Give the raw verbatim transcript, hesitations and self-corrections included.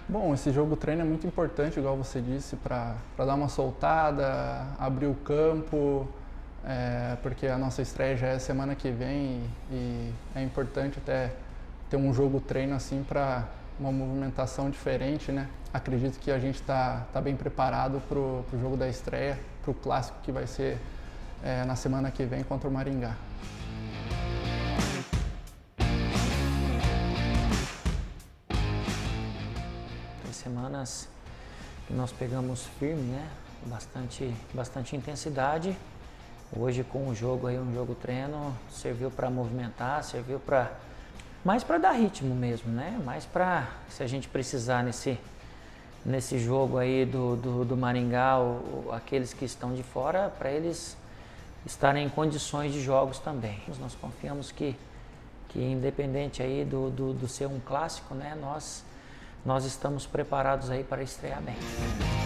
Bom, esse jogo treino é muito importante, igual você disse, para dar uma soltada, abrir o campo, é, porque a nossa estreia já é semana que vem e, e é importante até ter um jogo treino assim para uma movimentação diferente, né? Acredito que a gente está tá bem preparado para o jogo da estreia, para o clássico que vai ser é, na semana que vem contra o Maringá. Semanas que nós pegamos firme, né? Bastante, bastante intensidade. Hoje com o jogo aí, um jogo treino, serviu para movimentar, serviu para mais para dar ritmo mesmo, né? Mais para, se a gente precisar nesse nesse jogo aí do, do, do Maringá, ou, aqueles que estão de fora, para eles estarem em condições de jogos também. Nós confiamos que que independente aí do, do, do ser um clássico, né? Nós Nós estamos preparados aí para estrear bem.